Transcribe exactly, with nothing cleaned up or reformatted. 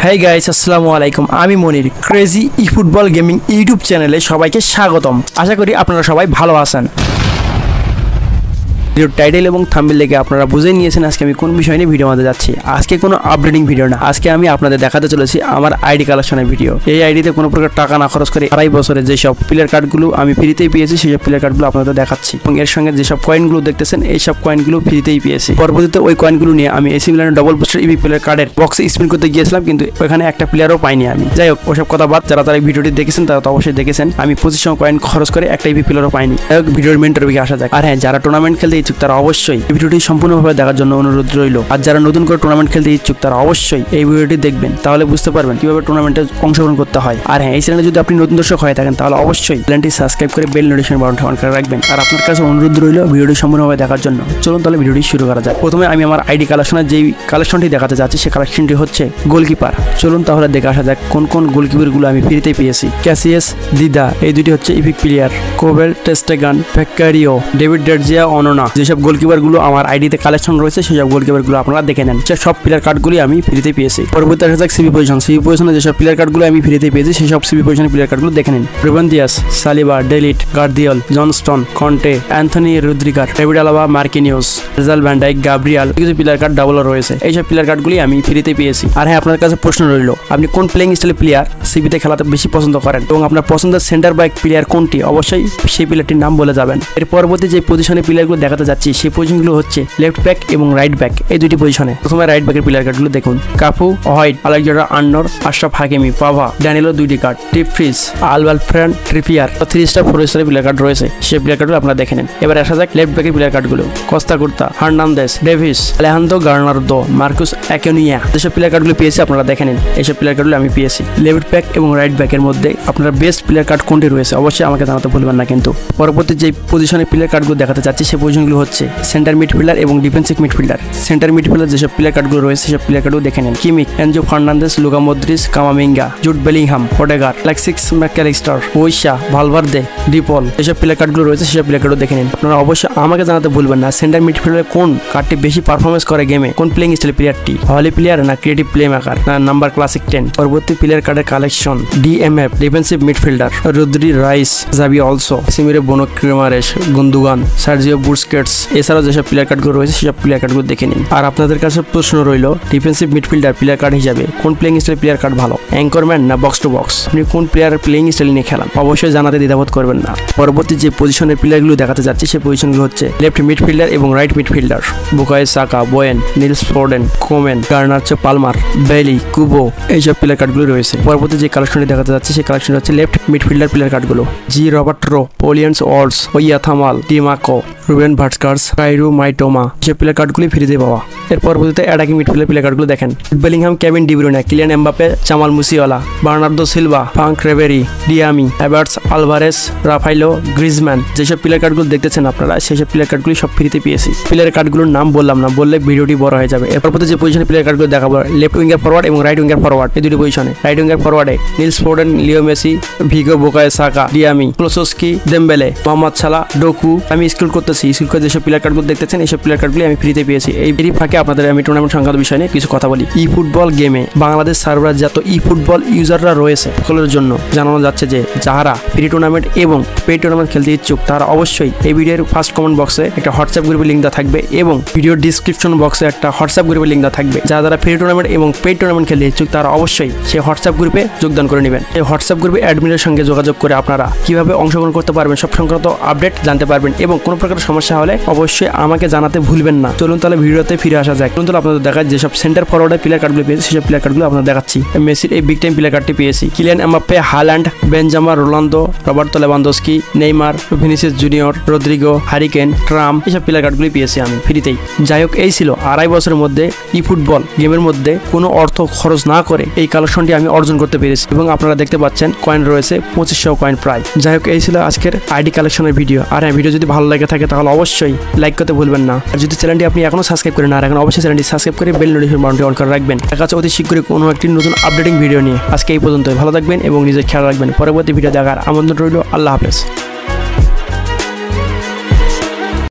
Hey guys, আসসালামু আলাইকুম। আমি Monir crazy e football gaming YouTube চ্যানেলে সবাইকে স্বাগতম। আশা করি আপনারা সবাই ভালো আছেন। ভিডিও টাইটেল এবং থাম্বনেল দেখে আপনারা বুঝে নিয়েছেন আজকে আমি কোন বিষয় নিয়ে ভিডিও মধ্যে যাচ্ছি। আজকে কোনো আপডেটিং ভিডিও না, আজকে আমি আপনাদের দেখাতে চলেছি আমার আইডি কালেকশনের ভিডিও। এই আইডিতে কোনো প্রকার টাকা না খরচ করে আড়াই বছরে যেসব প্লেয়ার কার্ডগুলো আমি ফ্রিতেই পেয়েছি সেসব প্লেয়ার কার্ডগুলো আপনাদের দেখাচ্ছি এবং এর সঙ্গে যেসব কয়েনগুলো দেখতেছেন এইসব কয়েনগুলো ফ্রিতেই পেয়েছি। পরবর্তীতে ওই কয়েনগুলো নিয়ে আমি এসি মিলানের ডবল বুস্টার ইভি প্লেয়ার কার্ডের বক্সে স্পিন করতে গিয়েছিলাম, কিন্তু ওখানে একটা প্লেয়ারও পাইনি আমি। যাই হোক, ওসব কথা বাদ, যারা তারা ভিডিওটি দেখেছেন তারা তো অবশ্যই দেখেছেন আমি পঁচিশশো কয়েন খরচ করে একটা ইভি প্লেয়ারও পাইনি। যাই হোক, ভিডিওর মেন টপিকে আসা যাক। আর হ্যাঁ, যারা টুর্নামেন্ট খেলতে ইচ্ছুক তারা অবশ্যই এই ভিডিওটি সম্পূর্ণভাবে দেখার জন্য অনুরোধ রইল। আর যারা নতুন করে টুর্নামেন্ট খেলতে ইচ্ছুক তারা অবশ্যই এই ভিডিওটি দেখবেন, তাহলে বুঝতে পারবেন কিভাবে টুর্নামেন্টে অংশগ্রহণ করতে হয়। আর হ্যাঁ, এই চ্যানেলে যদি আপনি নতুন দর্শক হয়ে থাকেন তাহলে অবশ্যই চ্যানেলটি সাবস্ক্রাইব করে বেল নোটিফিকেশন বাটনটি অন করে রাখবেন। আর আপনার কাছে অনুরোধ রইল ভিডিওটি সম্পূর্ণভাবে দেখার জন্য। চলুন তাহলে ভিডিওটি শুরু করা যাক। প্রথমে আমি আমার আইডি কালেকশনের যেই কালেকশনটি দেখাতে যাচ্ছি সেই কালেকশনটি হচ্ছে গোলকিপার। চলুন তাহলে দেখে আসা যাক কোন কোন গোলকিপারগুলো আমি ফ্রিতে পেয়েছি। ক্যাসিয়াস, দিদা, এই দুটি হচ্ছে ইপিক প্লেয়ার। কোবেল, টেস্টেগান, ফেক্কারিও, ডেভিড ডেরজিয়া, অননা, যেসব গোলকিপারগুলো আমার আইডিতে কালেকশন রয়েছে সেসব গোলকিপারগুলো আপনারা দেখে নেন। সব প্লেয়ার কার্ডগুলি আমি ফ্রিতে পেয়েছি। পরবর্তী আসা যাক সিবি পজিশন। সিবি পজিশনে যেসব প্লেয়ার কার্ডগুলো আমি ফ্রিতে পেয়েছি সেসব সিবি পজিশনের প্লেয়ার কার্ডগুলো দেখে নিন। Ruben Dias, Saliba, de Ligt, Gvardiol, John Stones, Konate, Antonio Rudiger, David Alaba, Marquinhos, Virgil van Dijk, Gabriel, কিছু প্লেয়ার কার্ড ডাবল রয়েছে। এইসব প্লেয়ার কার্ডগুলি আমি ফ্রিতে পেয়েছি। আর হ্যাঁ, আপনার কাছে প্রশ্ন রইল, আপনি কোন প্লেইং স্টাইলের প্লেয়ার সিবিতে খেলাতে বেশি পছন্দ করেন এবং আপনার পছন্দের সেন্টার ব্যাক প্লেয়ার কোনটি, অবশ্যই সেই প্লেয়ারটির নাম বলে যাবেন। এর পরবর্তী যে পজিশনে প্লেয়ারগুলো দেখাতে যাচ্ছি সেই পজিশনগুলো হচ্ছে লেফট ব্যাক এবং রাইট ব্যাক, এই দুটি পজিশনে। প্রথমে রাইট ব্যাকের প্লেয়ার কার্ডগুলো দেখুন। Cafu, White, Alexander Arnold, Achraf Hakimi, পাভা, ড্যানিয়েলো দুইটি কার্ড, টিপ ফ্রিজ, আলবালফ্রেন, ট্রিপিয়ার, থ্রি স্টার ফোর স্টারের প্লেয়ার কার্ড রয়েছে, সেই প্লেয়ার কার্ডগুলো আপনারা দেখে নেন। এবার আসা যাক লেফট ব্যাকের প্লেয়ার কার্ডগুলো। কস্তা কুর্তা, হার্নান্দেস, ডেভিস, আলেহান্দ্রো গার্নার্দো, মার্কুস অ্যাকুনিয়া, যেসব প্লেয়ার কার্ডগুলো পেয়েছি আপনারা দেখে নিন। এইসব প্লেয়ার কার্ডগুলো আমি পেয়েছি। লেফট ব্যাক এবং রাইট ব্যাকের মধ্যে আপনার বেস্ট প্লেয়ার কার্ড কোনটি রয়েছে অবশ্যই আমাকে জানাতে ভুলবেন না কিন্তু। পরবর্তী যে পজিশনে প্লেয়ার কার্ডগুলো দেখাতে চাচ্ছি সেই পজিশনগুলো হচ্ছে সেন্টার মিডফিল্ডার এবং ডিফেন্সিভ মিডফিল্ডার। সেন্টার মিডফিল্ডার যেসব প্লেয়ার কার্ডগুলো রয়েছে সেসব প্লেয়ার কার্ডগুলো দেখে নেন। Kimmich, Enzo Fernandez, Luka Modric, Camavinga, Jude Bellingham, Odegaard, Alexis Mac Allister, ওইশা, ভালভার্দে, ডিপল, যেসব প্লেয়ার কার্ডগুলো রয়েছে সেসব প্লেয়ার কার্ডও দেখে নিন। আপনারা অবশ্যই আমাকে জানাতে ভুলবেন না সেন্টার মিডফিল্ডারে কোন কার্ডটি বেশি পারফরমেন্স করে গেমে, কোন প্লেইং স্টাইল প্লেয়ারটি, হলি প্লেয়ার না ক্রিয়েটিভ প্লে মেকার না নাম্বার ক্লাসিক টেন। পরবর্তী প্লেয়ার কার্ডের collection DMF, defensive midfielder, Rodri, Rice, Xabi Alonso, সিমিরে, বোনো, ক্রেমারেশ, গুন্দুগান, সার্জিও বুস্কেটস, এছাড়াও যেসব প্লেয়ার কার্ডগুলো রয়েছে সেসব প্লেয়ার কার্ডগুলো দেখে নিন। আর আপনাদের কাছে প্রশ্ন রইল, ডিফেন্সিভ মিডফিল্ডার প্লেয়ার কার্ড হিসাবে কোন প্লেইং স্টাইল প্লেয়ার কার্ড ভালো, অ্যাঙ্করম্যান না বক্স টু বক্স, আপনি কোন প্লেয়ার প্লেইং স্টাইল নিয়ে খেলান অবশ্যই জানাতে দ্বিধাবোধ করবেন না। পরবর্তী যে পজিশনের প্লেয়ারগুলো দেখাতে যাচ্ছি সেই পজিশনগুলো হচ্ছে লেফট মিডফিল্ডার এবং right midfielder. Bukayo Saka, Bowen, নিলস Foden, Coman, Garnacho, Palmer, Bailey, Kubo, এইসব প্লেয়ার কার্ডগুলো রয়েছে। পরবর্তী যে কালেকশনটি দেখাতে যাচ্ছে সেই কালেকশন হচ্ছে লেফট মিডফিল্ডার প্লেয়ার কার্ডগুলো। জি রবার্টো, পোলিয়ান্স ওয়ার্ডস, ওয়াথামাল, ডিমাকো, রুবেন ভার্টস্কার্স, কাইরু মাইটোমা, যেসব প্লেয়ার কার্ডগুলি ফ্রিতে পাওয়া। এর পরবর্তীতে অ্যাটাকিং মিডফিল্ডার প্লেয়ার কার্ডগুলো দেখেন। Bellingham, Kevin De Bruyne, Kylian Mbappe, Jamal Musiala, Bernardo Silva, Franck Ribery, ডিয়ামি, এভার্টস, আলভারেস, রাফাইলো, গ্রিজম্যান, যেসব প্লেয়ার কার্ডগুলো দেখতেছেন আপনারা সেসব প্লেয়ার কার্ডগুলি সব ফ্রিতে পেয়েছি। প্লেয়ার কার্ডগুলোর নাম বললাম না, বললে ভিডিওটি বড় হয়ে যাবে। এর পরবর্তী যে পজিশনে প্লেয়ার কার্ডগুলো দেখাবো লেফট উইঙ্গার ফরওয়ার্ড এবং রাইট উইঙ্গার ফরওয়ার্ড, এই দুটি পজিশনে। রাইট উইঙ্গার ফরওয়ার্ডে নিলস ফোর্ডেন, লিও মেসি, ভিগো, বুকায় সাকা, ডিয়ামি, ক্লোসোস্কি, দেমবেলে, মোহাম্মদ সালা, ডোকু। আমি স্কুল করতেছি, স্কুল করে যেসব প্লেয়ার কার্ডগুলো দেখতেছেন এইসব প্লেয়ার কার্ডগুলি আমি ফ্রিতে পেয়েছি। এই ফ্রি ফাঁকে আপনাদের আমি টুর্নামেন্ট সংক্রান্ত বিষয় নিয়ে কিছু কথা বলি। ই ফুটবল গেমে বাংলাদেশ সার্ভার যত ই ফুটবল ইউজাররা রয়েছে সকলের জন্য জানানো যাচ্ছে যে যারা ফ্রি টুর্নামেন্ট এবং পেইড টুর্নামেন্ট খেলতে ইচ্ছুক তারা অবশ্যই এই ভিডিওর ফার্স্ট কমেন্ট বক্সে একটা হোয়াটসঅ্যাপ গ্রুপের লিঙ্ক দেওয়া থাকবে এবং ভিডিওর ডিসক্রিপশন বক্সে একটা হোয়াটসঅ্যাপ গ্রুপের লিঙ্ক দেওয়া থাকবে। যারা যারা ফ্রি টুর্নামেন্ট এবং পেইড টুর্নামেন্ট খেলতে ইচ্ছুক তারা অবশ্যই সেই হোয়াটসঅ্যাপ গ্রুপে যোগদান করে নেবেন। এই হোয়াটসঅ্যাপ গ্রুপে অ্যাডমিনের সঙ্গে যোগাযোগ করে আপনারা কিভাবে অংশগ্রহণ করতে পারবেন সব সংক্রান্ত আপডেট জানতে পারবেন এবং কোনো প্রকার সমস্যা হলে অবশ্যই আমাকে জানাতে ভুলবেন না। চলুন তাহলে ভিডিওতে ফিরে আসা যায়। চলুন তাহলে আপনাদের দেখায় যেসব সেন্টার ফরওয়ার্ডের প্লেয়ার কার্ডগুলো পেয়েছি সেসব প্লেয়ার কার্ডগুলো আপনাদের দেখাচ্ছি। মেসির এই বিগ টাইম প্লেয়ার কার্ডটি পেয়েছি। Kylian Mbappe, Haaland, Benzema, Ronaldo, Roberto Lewandowski, Neymar, Vinicius Junior, Rodrygo, Harry Kane, Trump, এইসব প্লেয়ার কার্ডগুলি পেয়েছি আমি ফ্রিতেই। যাই হোক, এই ছিল আড়াই বছরের মধ্যে ই ফুটবল গেমের মধ্যে কোনো অর্থ খরচ না করে এই কালেকশনটি আমি অর্জন করতে পেরেছি এবং আপনারা দেখতে পাচ্ছেন কয়েন রয়েছে পঁচিশশো কয়েন প্রায়। যাই হোক, এই ছিল আজকের আইডি কালেকশনের ভিডিও। আর হ্যাঁ, ভিডিও যদি ভালো লাগে থাকে তাহলে অবশ্যই লাইক করতে ভুলবেন না। আর যদি চ্যানেলটি আপনি এখনো সাবস্ক্রাইব করে না রাখেন অবশ্যই চ্যানেলটি সাবস্ক্রাইব করে বেল নোটিফিকেশন বাটনটি অন করে রাখবেন। দেখা যাচ্ছে অতি শীঘ্রই কোনো একটি নতুন আপডেটিং ভিডিও নিয়ে। আজকে এই পর্যন্তই, ভালো থাকবেন এবং নিজের খেয়াল রাখবেন। পরবর্তী ভিডিও দেখার আমন্ত্রণ রইল। আল্লাহ হাফেজ।